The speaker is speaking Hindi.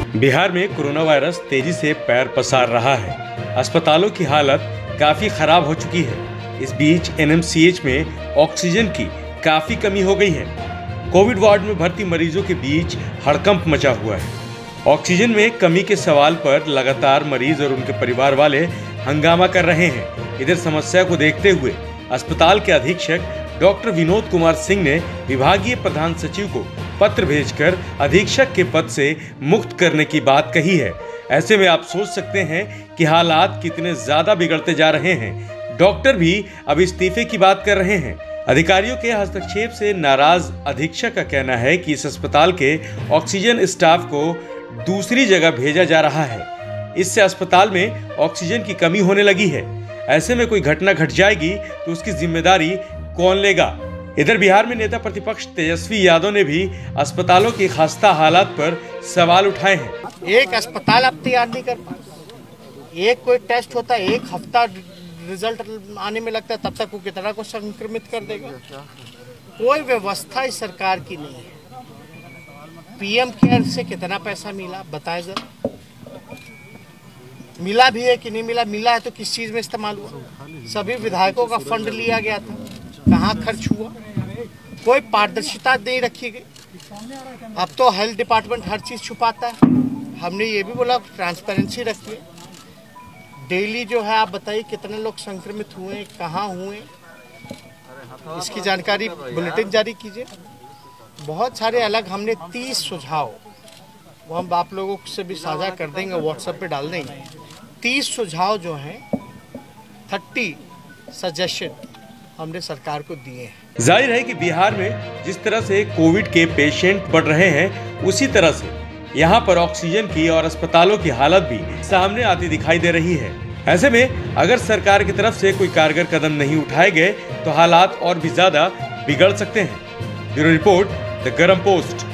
बिहार में कोरोना वायरस तेजी से पैर पसार रहा है। अस्पतालों की हालत काफी खराब हो चुकी है। इस बीच एनएमसीएच में ऑक्सीजन की काफी कमी हो गई है। कोविड वार्ड में भर्ती मरीजों के बीच हड़कंप मचा हुआ है। ऑक्सीजन में कमी के सवाल पर लगातार मरीज और उनके परिवार वाले हंगामा कर रहे हैं। इधर समस्या को देखते हुए अस्पताल के अधीक्षक डॉक्टर विनोद कुमार सिंह ने विभागीय प्रधान सचिव को पत्र भेजकर अधीक्षक के पद से मुक्त करने की बात कही है। ऐसे में आप सोच सकते हैं कि हालात कितने ज्यादा बिगड़ते जा रहे हैं। डॉक्टर भी अब इस्तीफे की बात कर रहे हैं। अधिकारियों के हस्तक्षेप से नाराज अधीक्षक का कहना है कि इस अस्पताल के ऑक्सीजन स्टाफ को दूसरी जगह भेजा जा रहा है। इससे अस्पताल में ऑक्सीजन की कमी होने लगी है। ऐसे में कोई घटना घट जाएगी तो उसकी जिम्मेदारी कौन लेगा? इधर बिहार में नेता प्रतिपक्ष तेजस्वी यादव ने भी अस्पतालों की खस्ता हालात पर सवाल उठाए हैं। एक अस्पताल अब तैयार नहीं कर पा, एक कोई टेस्ट होता है, एक हफ्ता रिजल्ट आने में लगता है, तब तक वो कितना को संक्रमित कर देगा। कोई व्यवस्था इस सरकार की नहीं है। पीएम केयर से कितना पैसा मिला बताए जरा, मिला भी है कि नहीं मिला? मिला है तो किस चीज में इस्तेमाल हुआ? सभी विधायकों का फंड लिया गया था, कहाँ खर्च हुआ? कोई पारदर्शिता नहीं रखी गई। अब तो हेल्थ डिपार्टमेंट हर चीज छुपाता है। हमने ये भी बोला ट्रांसपेरेंसी रखिए। डेली जो है आप बताइए कितने लोग संक्रमित हुए, कहाँ हुए, इसकी जानकारी बुलेटिन जारी कीजिए। बहुत सारे अलग हमने 30 सुझाव, वो हम आप लोगों से भी साझा कर देंगे, व्हाट्सएप पे डाल देंगे। 30 सुझाव जो हैं, 30 सजेशन हमने सरकार को दिए हैं। जाहिर है कि बिहार में जिस तरह से कोविड के पेशेंट बढ़ रहे हैं, उसी तरह से यहाँ पर ऑक्सीजन की और अस्पतालों की हालत भी सामने आती दिखाई दे रही है। ऐसे में अगर सरकार की तरफ से कोई कारगर कदम नहीं उठाए गए तो हालात और भी ज्यादा बिगड़ सकते हैं। Bureau report, the Garam post.